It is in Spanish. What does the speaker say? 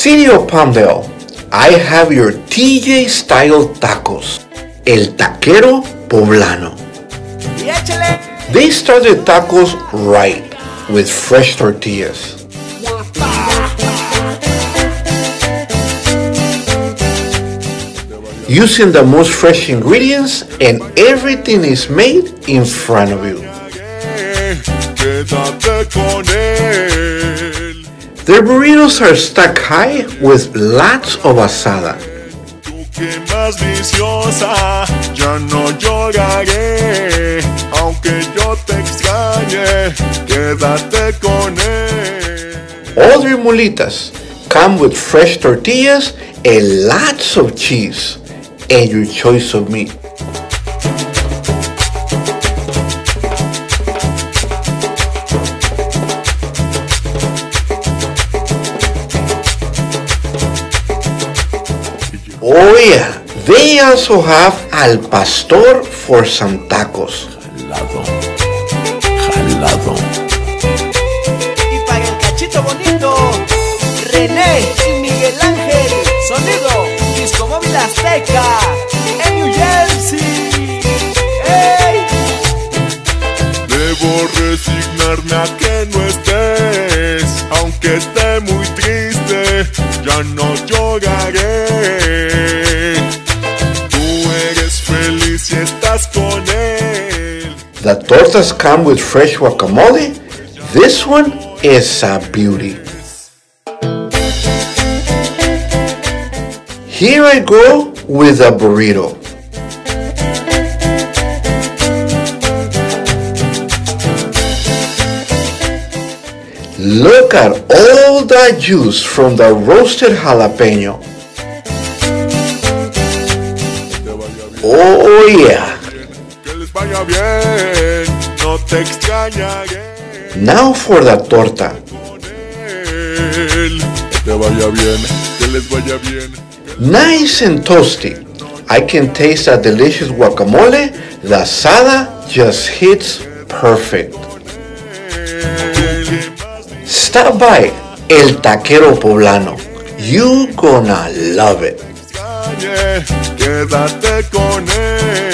city of Palmdale, I have your TJ style tacos, El Taquero Poblano. They start the tacos right with fresh tortillas. Using the most fresh ingredients, and everything is made in front of you. Their burritos are stacked high with lots of asada. All their mulitas come with fresh tortillas and lots of cheese, and your choice of meat. Oh yeah, they also have al pastor for some tacos. Jalado, jalado. Y para el cachito bonito, René y Miguel Ángel, sonido Disco Móvil Azteca, en New Jersey. ¡Hey! Debo resignarme a que no estés, aunque esté muy triste, ya no lloraré. Tú eres feliz si estás con él. The tortas come with fresh guacamole. This one is a beauty. Here I go with a burrito. Look at all that juice from the roasted jalapeno. Oh yeah. Que les vaya bien, no te extrañaré. Now for the torta. Con él. Que te vaya bien, que les vaya bien. Nice and toasty. I can taste that delicious guacamole. The asada just hits perfect. Stop by El Taquero Poblano. You gonna love it. Quédate con él.